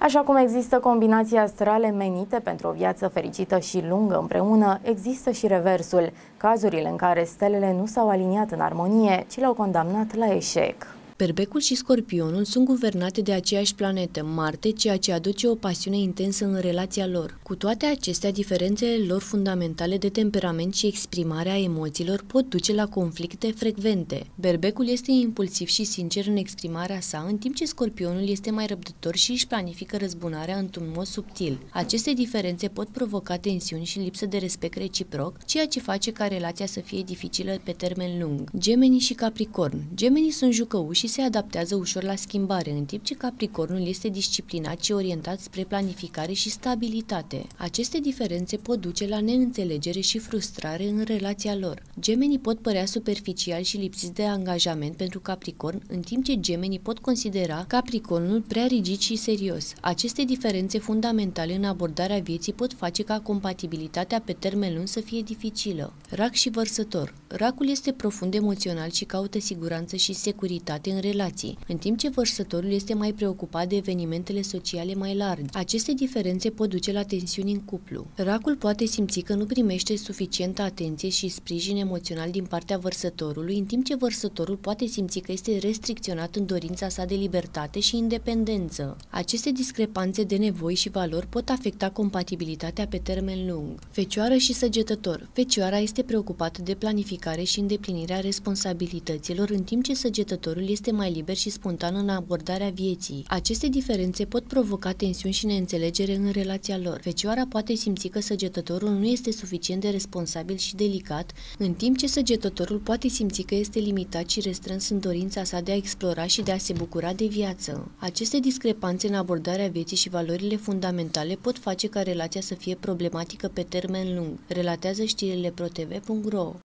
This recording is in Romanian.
Așa cum există combinații astrale menite pentru o viață fericită și lungă împreună, există și reversul, cazurile în care stelele nu s-au aliniat în armonie, ci le-au condamnat la eșec. Berbecul și Scorpionul sunt guvernate de aceeași planetă, Marte, ceea ce aduce o pasiune intensă în relația lor. Cu toate acestea, diferențele lor fundamentale de temperament și exprimarea emoțiilor pot duce la conflicte frecvente. Berbecul este impulsiv și sincer în exprimarea sa, în timp ce Scorpionul este mai răbdător și își planifică răzbunarea într-un mod subtil. Aceste diferențe pot provoca tensiuni și lipsă de respect reciproc, ceea ce face ca relația să fie dificilă pe termen lung. Gemeni și Capricorn. Gemenii sunt jucăuși și se adaptează ușor la schimbare, în timp ce Capricornul este disciplinat și orientat spre planificare și stabilitate. Aceste diferențe pot duce la neînțelegere și frustrare în relația lor. Gemenii pot părea superficiali și lipsiți de angajament pentru Capricorn, în timp ce gemenii pot considera Capricornul prea rigid și serios. Aceste diferențe fundamentale în abordarea vieții pot face ca compatibilitatea pe termen lung să fie dificilă. Rac și Vărsător. Racul este profund emoțional și caută siguranță și securitate în relații, în timp ce Vărsătorul este mai preocupat de evenimentele sociale mai largi. Aceste diferențe pot duce la tensiuni în cuplu. Racul poate simți că nu primește suficientă atenție și sprijin emoțional din partea Vărsătorului, în timp ce Vărsătorul poate simți că este restricționat în dorința sa de libertate și independență. Aceste discrepanțe de nevoi și valori pot afecta compatibilitatea pe termen lung. Fecioară și Săgetător. Fecioara este preocupată de planificare și îndeplinirea responsabilităților, în timp ce Săgetătorul este mai liber și spontan în abordarea vieții. Aceste diferențe pot provoca tensiuni și neînțelegere în relația lor. Fecioara poate simți că Săgetătorul nu este suficient de responsabil și delicat, în timp ce Săgetătorul poate simți că este limitat și restrâns în dorința sa de a explora și de a se bucura de viață. Aceste discrepanțe în abordarea vieții și valorile fundamentale pot face ca relația să fie problematică pe termen lung, relatează știrile ProTV.ro.